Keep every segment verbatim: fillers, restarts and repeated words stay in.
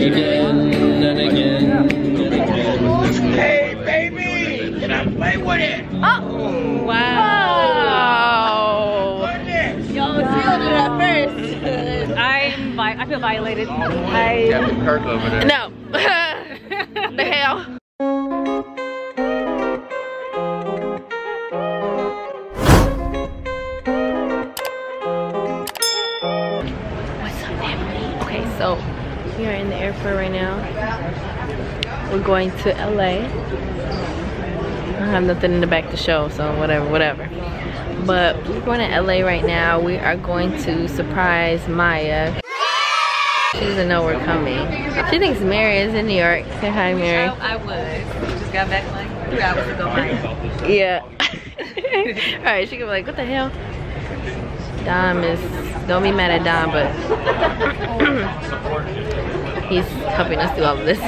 again and again and again. Hey, baby! Can I play with it? Oh! Wow! Yo, sealed it at first. I'm, I feel violated. I... Captain Kirk over there. No. The hell? What's up, family? Okay, so we are in the airport right now. We're going to L A. I have nothing in the back to show, so whatever, whatever. But we're going to L A right now. We are going to surprise Maya. She doesn't know we're coming. She thinks Mary is in New York. Say hi, Mary. I, I would. We just got back like three hours ago, Maya. Yeah. Alright, she can be like, what the hell? Dom is, don't be mad at Dom, but he's helping us do all of this.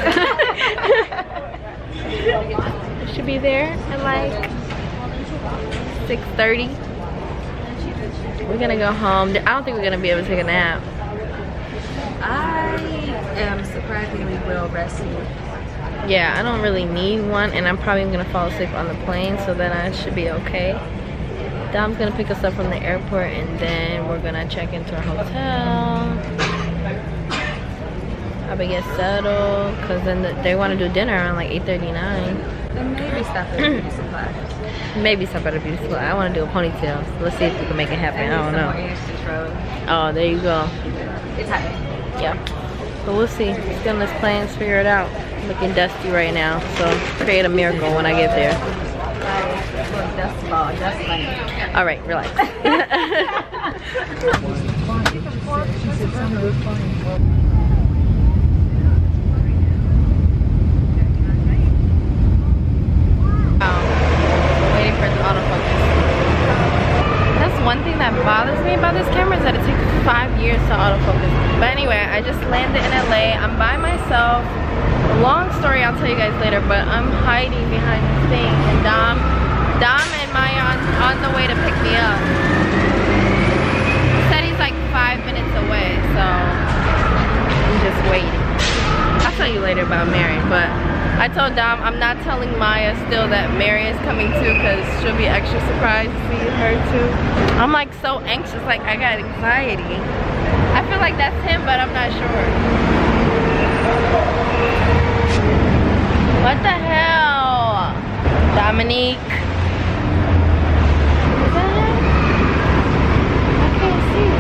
Should be there at like six thirty. We're gonna go home. I don't think we're gonna be able to take a nap. I am surprisingly well rested. Yeah, I don't really need one, and I'm probably gonna fall asleep on the plane, so then I should be okay. Dom's gonna pick us up from the airport, and then we're gonna check into our hotel. Probably get settled, cause then the, they want to do dinner around like eight thirty-nine. Then maybe stop at a beauty supply. Maybe stop at a beauty supply. I want to do a ponytail. So let's see if we can make it happen. I don't know. Oh, there you go. It's happening. Yeah. But we'll see. Let's get on this plane, let's figure it out. Looking dusty right now, so create a miracle when I get there. Dust ball, dust bunny. All right, relax. Waiting for the autofocus. That's one thing that bothers me about this camera, is that it takes five years to autofocus. But anyway, I just landed in L A. I'm by myself. Long story, I'll tell you guys later, but I'm hiding behind this thing, and Dom, Dom and Maya on, on the way to pick me up. He said he's like five minutes away, so I'm just waiting. I'll tell you later about Mary, but I told Dom I'm not telling Maya still that Mary is coming too, because she'll be extra surprised to see her too. I'm like so anxious, like I got anxiety. I feel like that's him, but I'm not sure. What the hell? Dominique. Is that him? I can't see.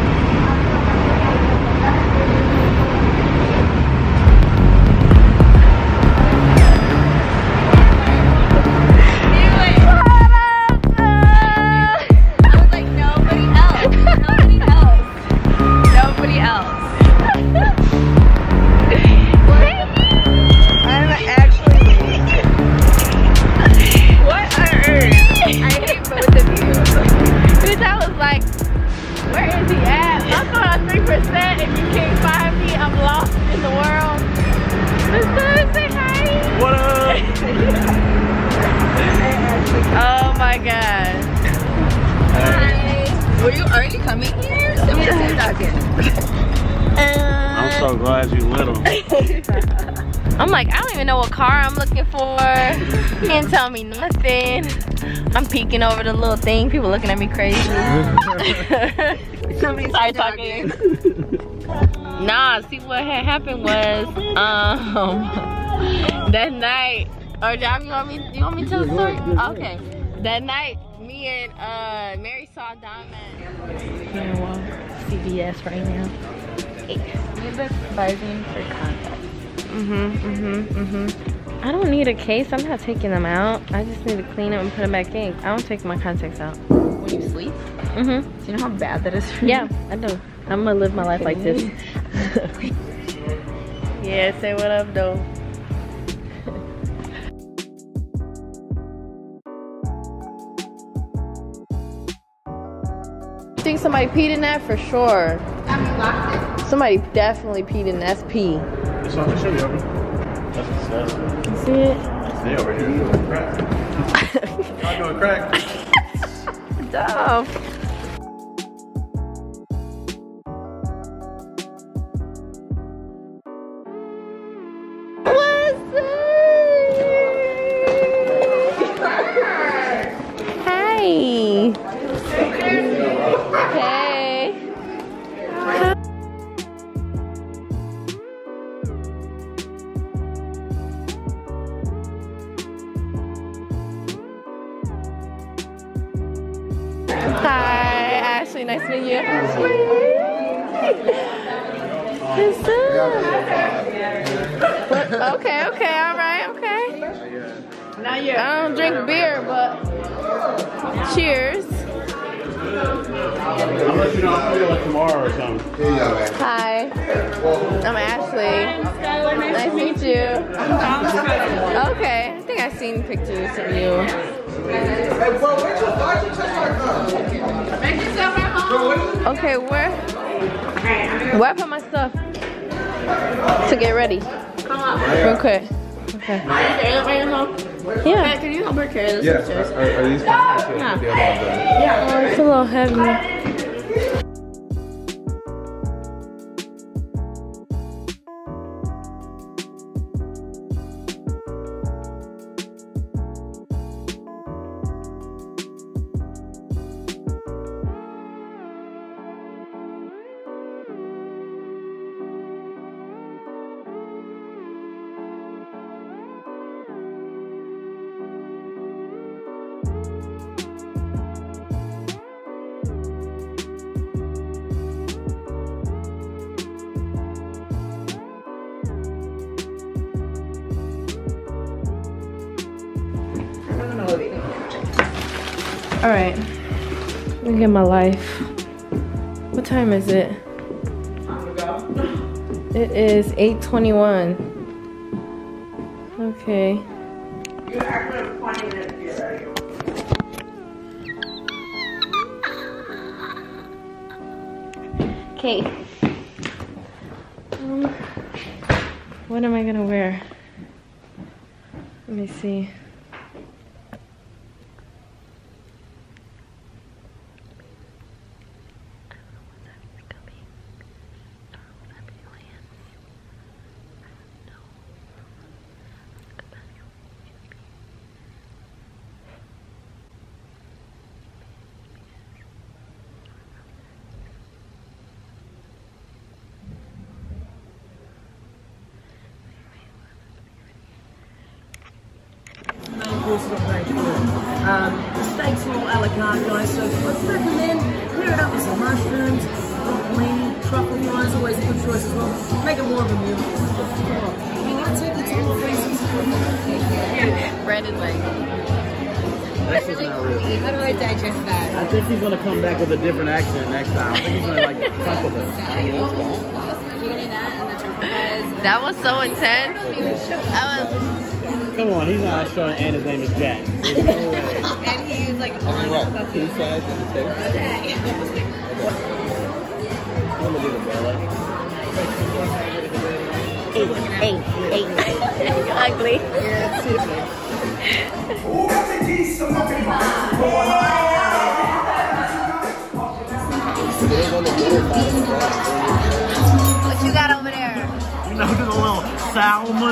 I'm so glad you little. I'm like, I don't even know what car I'm looking for. He didn't tell me nothing. I'm peeking over the little thing. People looking at me crazy. Somebody started talking. Nah, see what had happened was um that night. Or Dom, you want me you want me to tell the story? Okay. That night, me and uh Mary saw Dom at C V S right now. We're advising for contacts. Mm-hmm, mm-hmm, mm-hmm. I don't need a case. I'm not taking them out. I just need to clean them and put them back in. I don't take my contacts out. When you sleep? Mm-hmm. Do you know how bad that is for you? Yeah, I do. I'm gonna live my life like this. Yeah, say what up, though. I think somebody peed in that for sure. Somebody definitely peed in that. That's pee. It's on the show, open. That's disgusting. See it? Stay over here. Crack. I'm doing crack. Dumb. Ashley. Nice to meet you. What's up? What? Okay, okay, all right, okay. Not yet. I don't drink beer, but cheers. I'll let you know. I'll tell you like tomorrow or something. Hi, I'm Ashley. Nice to meet you. Okay, I think I've seen pictures of you. Okay, where? Where I put my stuff to get ready? Come on. Real quick. Okay. Yeah. Hey, can you help her carry this? Yes. Are, are these fine? Yeah. Yeah. Oh, it's a little heavy. All right, let me get my life. What time is it? It is eight twenty-one. Okay. You're actually twenty minutes to get ready. Okay. Um, what am I gonna wear? Let me see. Um, steaks are all a la carte, guys, so let's recommend clear it up with some mushrooms, broccolini, truffle fries, always a good choice as well. Make it more of a meal. Can I take the two more pieces? Breaded leg. That's just not real. How do I digest that? I think he's gonna come back with a different accent next time. I think he's gonna like fuck with us. That was so intense. That was. Come on, he's not Australian and his name is Jack. There's no way. And he was like on What? Two sides and a tail? I'm gonna do the bell. Hey, hey, hey. You're ugly. What you got over there? You know, just a little salmon.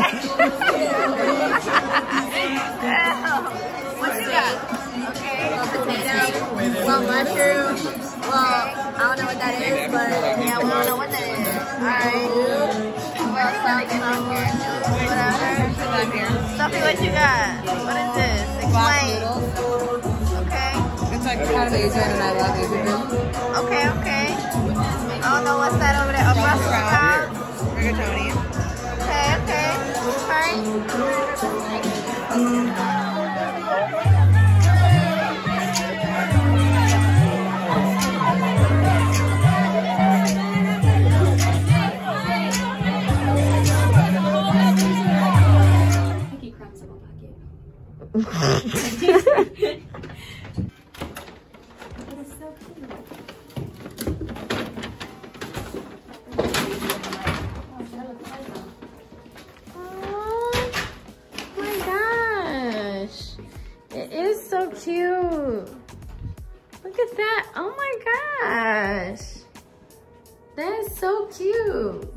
What you got? Okay. potato, well, mushroom. Well, I don't know what that is, but yeah, we don't know what that is. Alright. Well, something whatever. Stuffy, what you got? What is this? Explain. Okay. It's like kind of Asian and I love Asian. Okay, okay. I don't know what's that over there. A Brussels sprout? Rigatoni. Okay, okay. Alright. So cute. Look at that. Oh my gosh. That is so cute.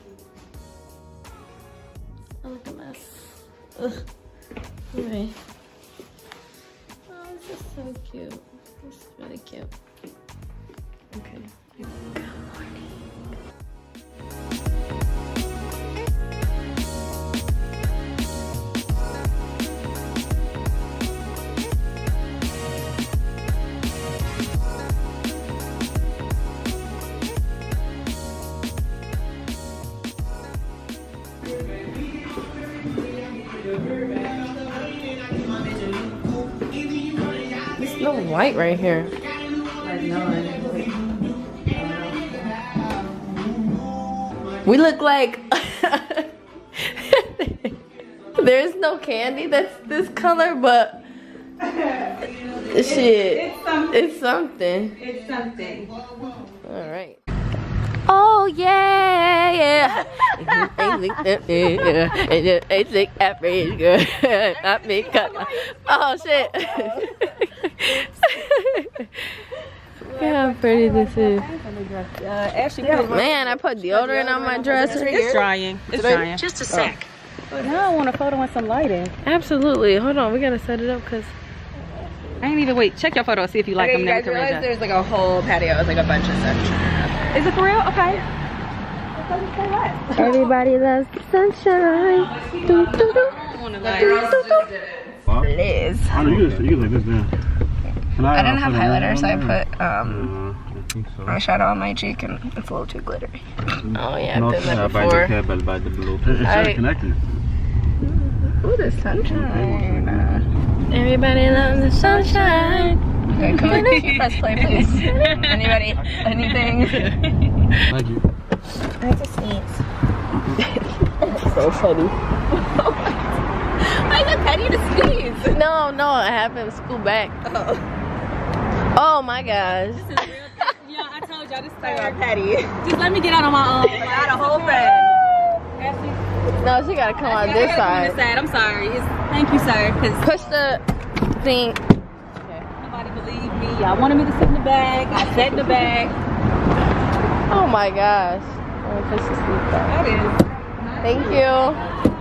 Oh, look at this. Ugh. Okay. Oh, this is so cute. This is really cute. Okay. There's no light right here. We look like there's no candy that's this color, but shit, It's something. it's something. It's something. All right. Oh yeah, yeah. Oh shit. Look how pretty this is. Uh, actually, Man, I put deodorant on my dress. it's drying. It's drying. Just a sec. But now I want a photo and some lighting. Absolutely. Hold on, we gotta set it up because I ain't even wait. Check your photo. See if you like Okay, them. you Then we guys can realize readjust. there's like a whole patio with like a bunch of stuff. Is it for real? Okay. everybody loves the sunshine. Do, do, do. I want to like. Liz. I know you can, you can like this down. Can I didn't have highlighter, so I put um, Uh, I think so. eyeshadow on my cheek, and it's a little too glittery. Oh yeah, No, I've done that by the before. cable, by the blue. It's I- already connected. Ooh, the sunshine. Everybody loves the sunshine. Okay, come on, can you press play, please? Anybody? Anything? Thank you. I have to sneeze. So funny. Why is it petty to sneeze? No, no, I have him school back. Oh. Oh my gosh. Yeah, I told y'all this Sorry about petty. Just let me get out on my own. I got a whole friend. No, she gotta come on this side. I'm sorry. It's, thank you, sir. Because Push the thing. nobody believed me. Y'all wanted me to sit in the bag. I sat in the bag. Oh my gosh. Let me push the seat back. That is. Thank you.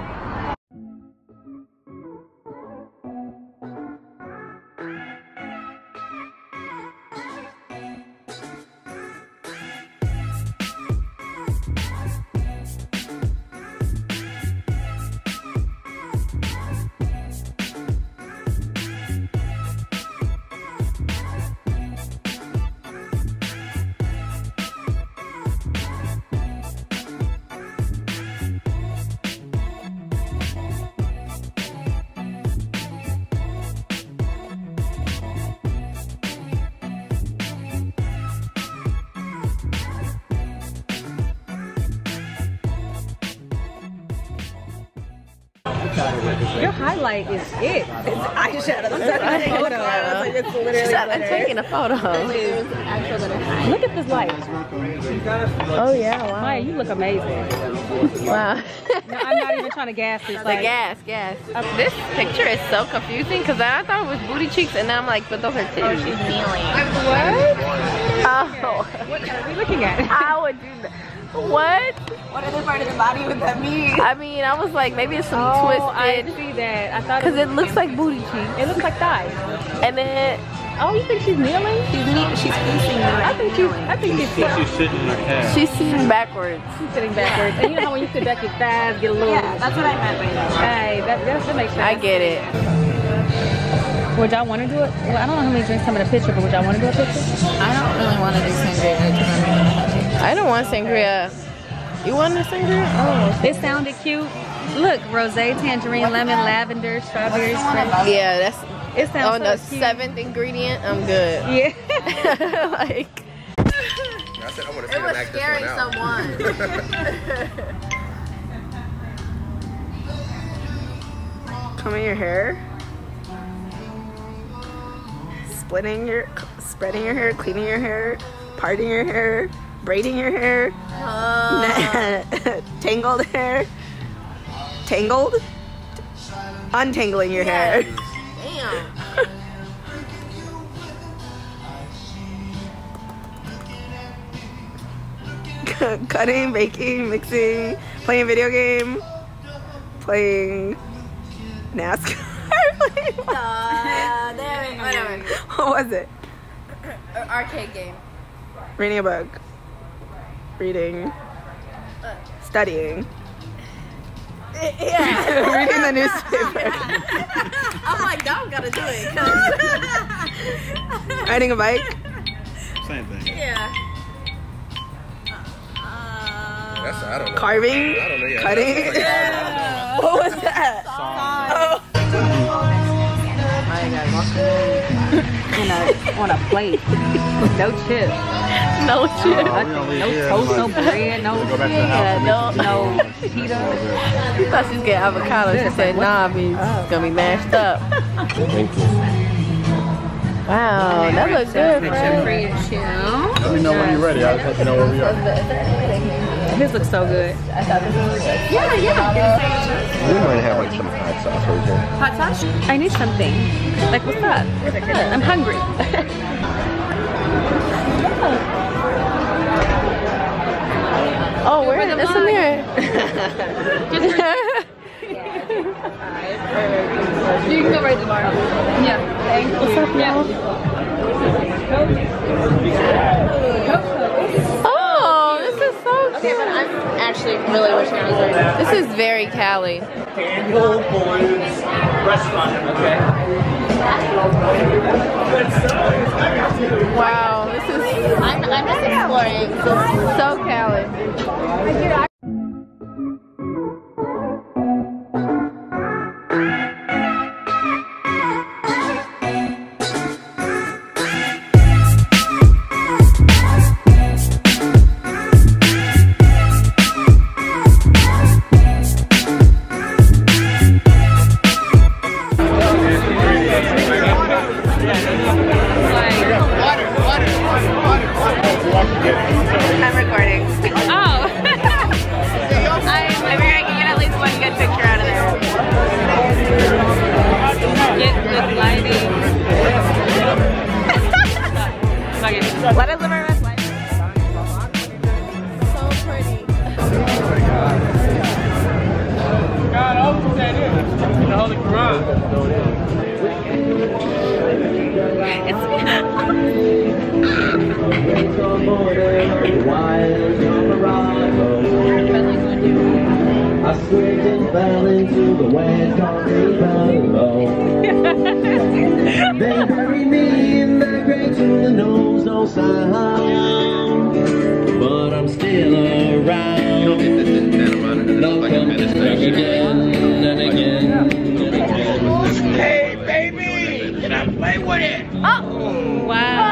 Your highlight is it. It's eyeshadow. I'm taking a photo. I was like, it's literally I'm taking a photo. Look at this light. Oh yeah, wow. Maya, you look amazing. Wow. No, I'm not even trying to gas this. The Like, gas, gas. This picture is so confusing because I thought it was booty cheeks and now I'm like, but those are titties. She's kneeling. What? Oh. what are we looking at? I would do that. What? What other part of the body would that mean? I mean, I was like, maybe it's some Oh, I twisted. see that. I thought Because it, it looks like booty cheeks. it looks like thighs. And then, Oh, you think she's kneeling? She's knee- she's facing me. I think she's. I think she's. She's sitting in her calf. she's sitting backwards. She's sitting backwards. And you know how when you sit back, your thighs get a little. Yeah, that's what I meant by that. Hey, that, that, that makes sense. I get it. Would y'all want to do it? Well, I don't know how many drinks come in a picture, but would y'all want to do a picture? I don't really want to do sangria because I'm I don't want sangria. You want a sangria? Oh. It sounded cute. Look, rosé, tangerine, lemon, lavender, strawberry, spring. Yeah, that's It sounds on the so cute. seventh ingredient. I'm good. Yeah. Like, I said I want to see it them was act this scaring one out. someone. combing your hair, splitting your, spreading your hair, cleaning your hair, parting your hair, braiding your hair, Uh, tangled hair, tangled, untangling your hair. damn. Cutting, baking, mixing, playing video game, playing NASCAR. playing what? Uh, there we go. Whatever. What was it? Arcade game. Reading a book, reading, studying, Yeah. reading the newspaper, I'm like, y'all gotta do it. 'cause- riding a bike, Same thing. yeah. That's I don't know. carving, I don't know. Yeah, cutting. that's like- What was that? Oh. On a, on a plate. No chips. No chips. No, no toast, no bread, no, yeah, no, no pita. She thought she was getting avocado. She said, nah, I mean, it's gonna be mashed up. Thank you. Wow, that looks good, Let friend. me know when you're ready. I'll let you know where we are. His looks so good. Yeah, yeah. We might have like some hot sauce right here. Hot sauce? I need something. Like, what's up? I'm hungry. Oh, where is this in there? You can go right tomorrow. Yeah. Thank you. What's up, y'all? Oh, this is so cute. Okay, but I'm actually really wishing I was there. This is very Cali. Daniel Balloon's restaurant. Okay. Wow, this is I'm, I'm just exploring. so Cali. I'm recording. Oh. I, I figured I can get at least one good picture out of there. Get good lighting. Let us live our best life. So pretty. God, open that in. The Holy Quran. I slipped and fell into the wet concrete below. They buried me in that grave to the nose, no sound. But I'm still around. They'll come back again and again. Hey, baby! Can I play with it? Oh! Wow!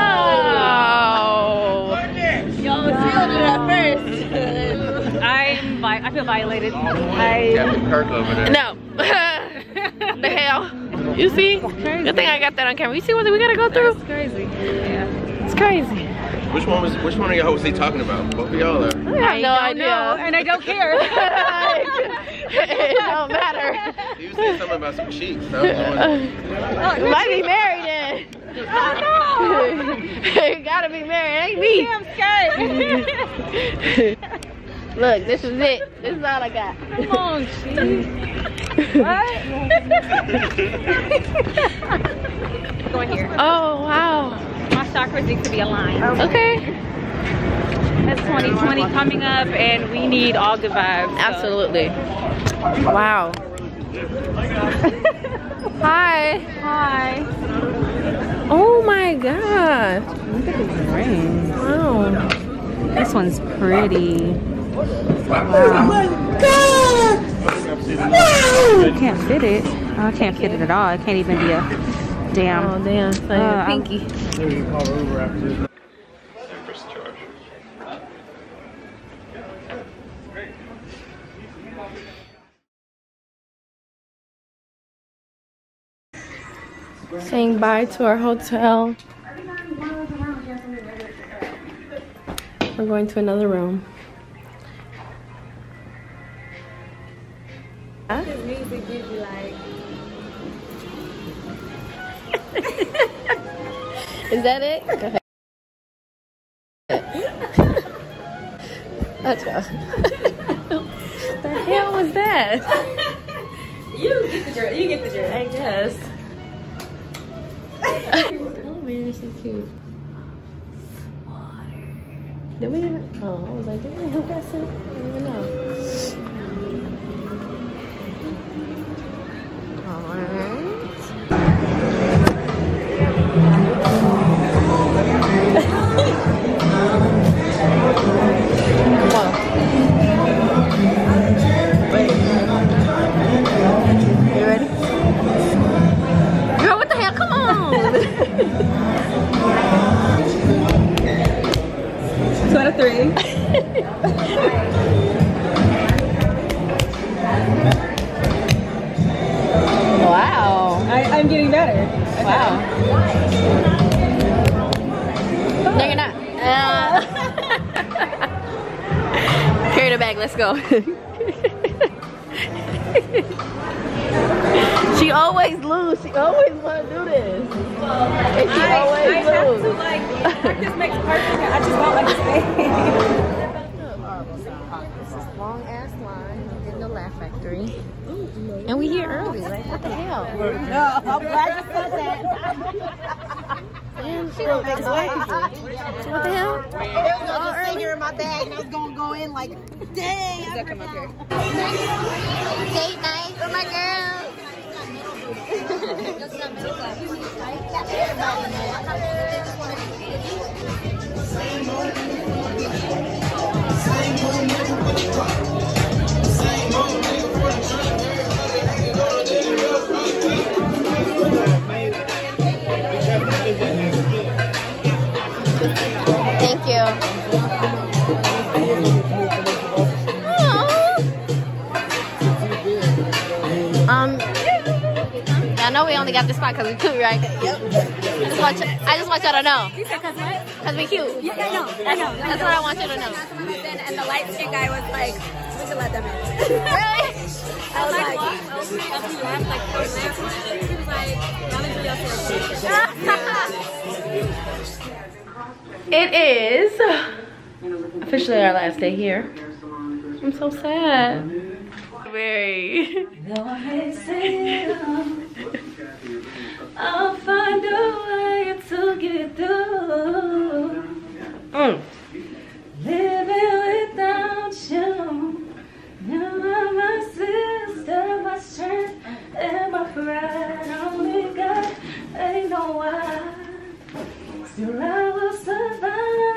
Yo, I sealed it at first. I'm vi I feel violated. I Captain Kirk over there. No. The hell? You see? Good thing I got that on camera. You see what we gotta go through? It's crazy. Yeah. It's crazy. Which one was? Which one of y'all was he talking about? Both of y'all are. I have no I idea. know, and I don't care. It don't matter. He was saying something about some cheeks. That was You might be married then. Oh no! You gotta be married, ain't me. I'm scared. Look, this is it. This is all I got. Come on, cheese. What? Go in here. Oh, wow. My chakras need to be aligned. Okay. It's twenty twenty coming up, and we need all good vibes. So. Absolutely. Wow. Hi. Hi. Oh my god. Look at this ring. Wow. This one's pretty. Wow. I can't fit it. Oh, I can't fit it at all. It can't even be a damn. Oh damn. It's like Uh, a pinky. Saying bye to our hotel. We're going to another room. Huh? Is that it? Go ahead. Let's go. The hell was that? You get the drill. You get the drill. I guess. Oh man, this is cute. Water. Did we even? Oh, I was like, did we hook that in? I don't even know. Alright. Wow. No, you're not. Uh, carry the bag, let's go. She always lose. She always want to do this. And she I, always I have lose. to like, practice makes perfect. I just don't understand. Long ass line in the Laugh Factory. And we here early. Like, what the hell? No, I'm glad you said that. And she don't make black people. So what the hell? There was no just finger in my bag and I was gonna go in like, dang. I come up here. Date night with my girl. Thank you. Um, I know we only got this spot because we cute, right? Yep. I just want you, I just want y'all to know. You said cause what? Because we cute. Yeah, I know. I know. That's what I want you to know. And the light skin guy was like, we should let them in. Really? I was like, It is officially our last day here. I'm so sad. Very. I'll find a way to get through. Mm. Living without you. You're my sister, my strength, and my pride. Only God, ain't no why. Still I will survive.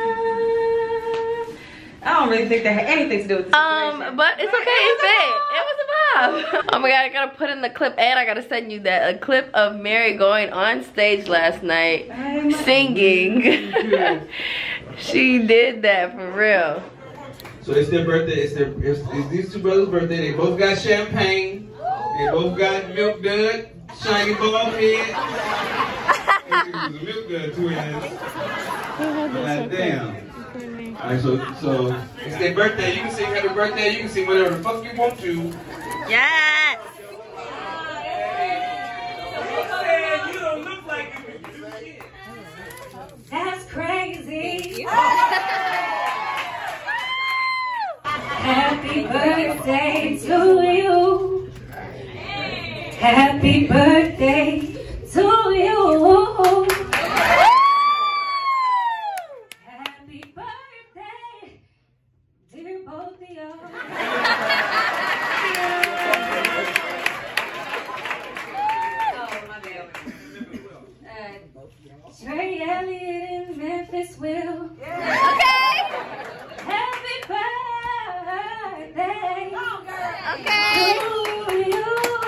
I don't really think that had anything to do with this situation. Um, but it's okay, it fit. It was a vibe. Oh my god, I gotta put in the clip and I gotta send you that. A clip of Mary going on stage last night singing. She did that for real. So it's their birthday. It's their it's, it's these two brothers' birthday. They both got champagne. They both got milk dud, shiny bald head. It was a milk dud twins. God damn. Alright, so so it's their birthday. You can sing happy birthday. You can sing whatever the fuck you want to. Yes. You don't look like you. That's crazy. Happy birthday to you. Happy birthday to you. Happy birthday, dear both of y'all. Trey Elliott in Memphis will. Okay. Happy birthday. Okay. To you.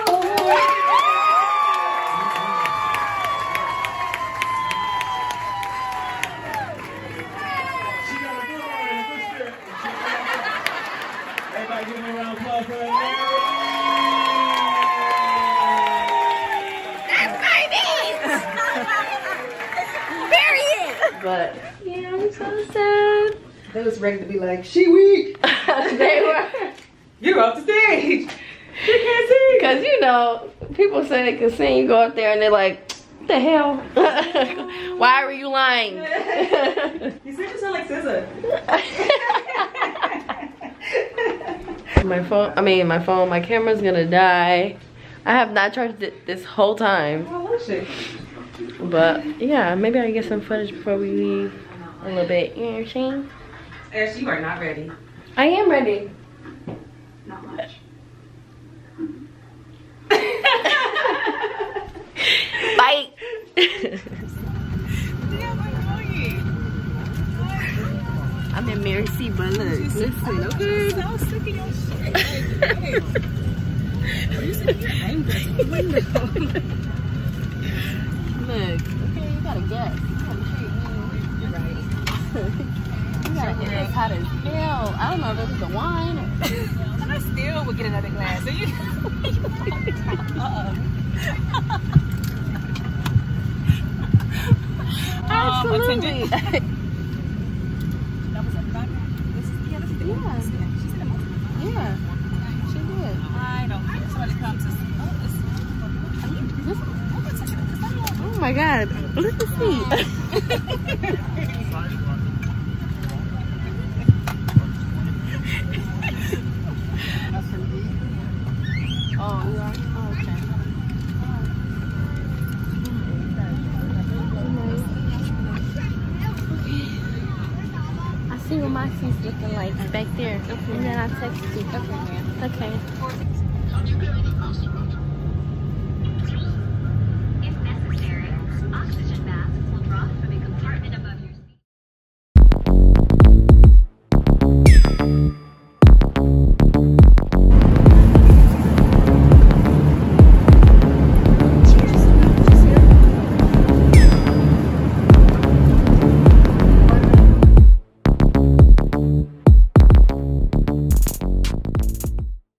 Everybody give me a round of applause for Mary. But yeah, I'm so sad. They was ready to be like, she weak. They were. You're off the stage. You can't sing. Cause you know, people say they can sing, you go up there and they're like, what the hell? Why were you lying? You seem to sound like S Z A. My phone, I mean my phone, my camera's gonna die. I have not charged it this whole time. Oh, shit. But yeah, maybe I can get some footage before we leave a little bit. You know what I'm saying? Ash, you are not ready. I am ready. Not much. Bye. I'm in Mary C. But look, listen, okay? So sick of your shit. Like, you said you're angry. Look, okay, you gotta guess. You gotta treat me. You're right. You gotta hit this hot as hell. I don't know if this is the wine or... And I still would get another glass. So you... uh-uh. Absolutely. Um, that was a back. This is, yeah, this is the Yeah. yeah. She said a multiple. Yeah, she did. I don't care. Somebody comes and says, oh, this is Oh my God, look at the feet. Oh, we are? Oh, okay. I see what my seat's looking like back there. Okay. And then I'll text you. Okay. Okay.